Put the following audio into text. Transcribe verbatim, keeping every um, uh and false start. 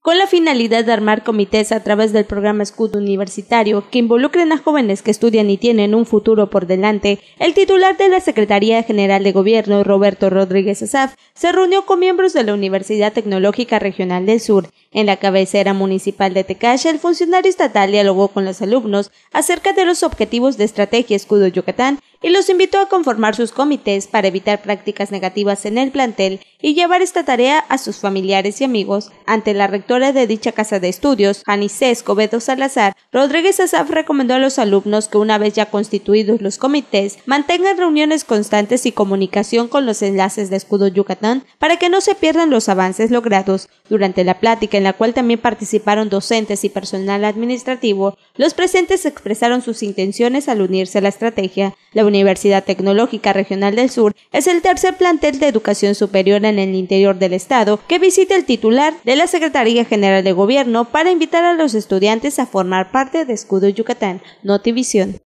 con la finalidad de armar comités a través del programa Escudo Universitario que involucren a jóvenes que estudian y tienen un futuro por delante. El titular de la Secretaría General de Gobierno, Roberto Rodríguez Asaf, se reunió con miembros de la Universidad Tecnológica Regional del Sur. En la cabecera municipal de Tecash, el funcionario estatal dialogó con los alumnos acerca de los objetivos de Estrategia Escudo Yucatán y los invitó a conformar sus comités para evitar prácticas negativas en el plantel y llevar esta tarea a sus familiares y amigos. Ante la rectora de dicha casa de estudios, Janice Escobedo Salazar, Rodríguez Asaf recomendó a los alumnos que una vez ya constituidos los comités, mantengan reuniones constantes y comunicación con los enlaces de Escudo Yucatán para que no se pierdan los avances logrados. Durante la plática, en la cual también participaron docentes y personal administrativo, los presentes expresaron sus intenciones al unirse a la estrategia. La Universidad Tecnológica Regional del Sur es el tercer plantel de educación superior en el interior del estado que visita el titular de la Secretaría General de Gobierno para invitar a los estudiantes a formar parte de Escudo Yucatán. Notivisión.